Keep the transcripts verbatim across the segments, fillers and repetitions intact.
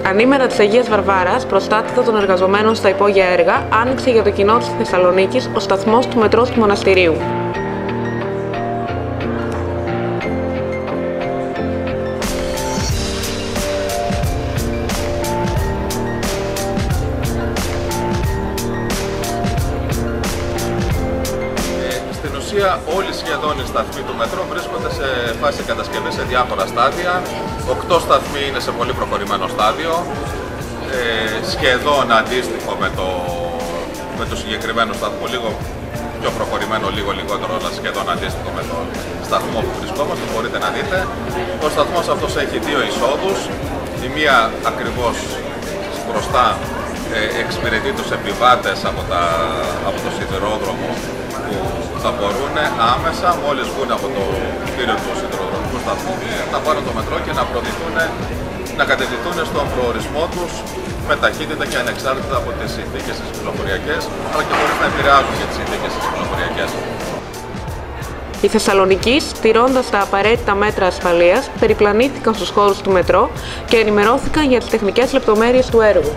Ανήμερα της Αγίας Βαρβάρας, προστάτητα των εργαζομένων στα υπόγεια έργα, άνοιξε για το κοινό της Θεσσαλονίκης ο σταθμός του μετρό του Μοναστηρίου. Όλοι σχεδόν οι σταθμοί του μετρό βρίσκονται σε φάση κατασκευής σε διάφορα στάδια. Οκτώ σταθμοί είναι σε πολύ προχωρημένο στάδιο, ε, σχεδόν αντίστοιχο με το, με το συγκεκριμένο σταθμό, λίγο πιο προχωρημένο, λίγο λιγότερο, αλλά σχεδόν αντίστοιχο με τον σταθμό που βρισκόμαστε. Μπορείτε να δείτε. Ο σταθμός αυτός έχει δύο εισόδους. Η μία ακριβώς μπροστά ε, εξυπηρετεί τους επιβάτες από, τα, από το σιδηρόδρομο, που θα μπορούν άμεσα, μόλις βγουν από το κτίριο του σιδηροδρομικού σταθμού, να πάρουν το μετρό και να προωθηθούν, να κατευθυνθούν στον προορισμό τους με ταχύτητα και ανεξάρτητα από τις συνθήκες τις κυκλοφοριακές, αλλά και χωρίς να επηρεάζουν και τις συνθήκες τις κυκλοφοριακές. Οι Θεσσαλονικείς, τηρώντας τα απαραίτητα μέτρα ασφαλείας, περιπλανήθηκαν στους χώρους του μετρό και ενημερώθηκαν για τις τεχνικές λεπτομέρειες του έργου.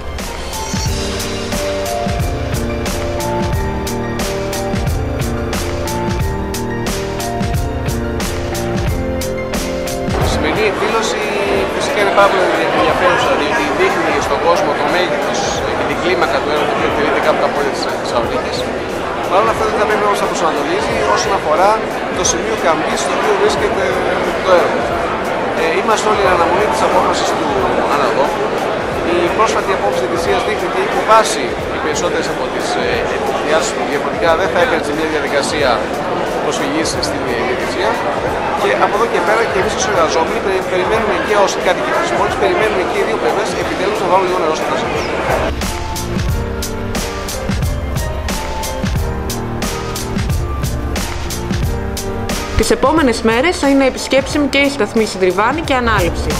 Η εκδήλωση φυσικά είναι πάρα πολύ ενδιαφέρουσα, διότι δείχνει στον κόσμο το μέγεθος και την κλίμακα του έργου που εκτελείται κάτω από τα πόδια της Θεσσαλονίκης. Παρ' όλα αυτά δεν θα πρέπει όμως να προσανατολίζει όσον αφορά το σημείο καμπής στο οποίο βρίσκεται το έργο. Ε, είμαστε όλοι εν αναμονή της απόφασης του αναδόχου. Η πρόσφατη απόφαση της Εκκλησίας δείχνει ότι έχει βάσει οι περισσότερες από τις εκκλησιάσεις που διαφορετικά δεν θα έκανε μια διαδικασία προσφυγής στην Εκκλησία. Και από εδώ και πέρα και εμείς ως εργαζόμενοι περιμένουμε και ως κάτοικοι της πόλης, περιμένουμε και οι δύο πλευρές επιτέλους να βάλουν λίγο νερό στο κρασί. Τις επόμενες μέρες θα είναι επισκέψιμη και η σταθμή Συντριβάνη και Ανάληψη.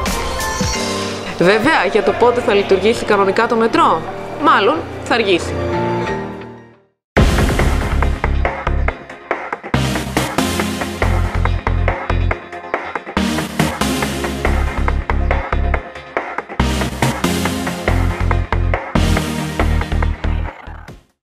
Βέβαια, για το πότε θα λειτουργήσει κανονικά το μετρό, μάλλον θα αργήσει.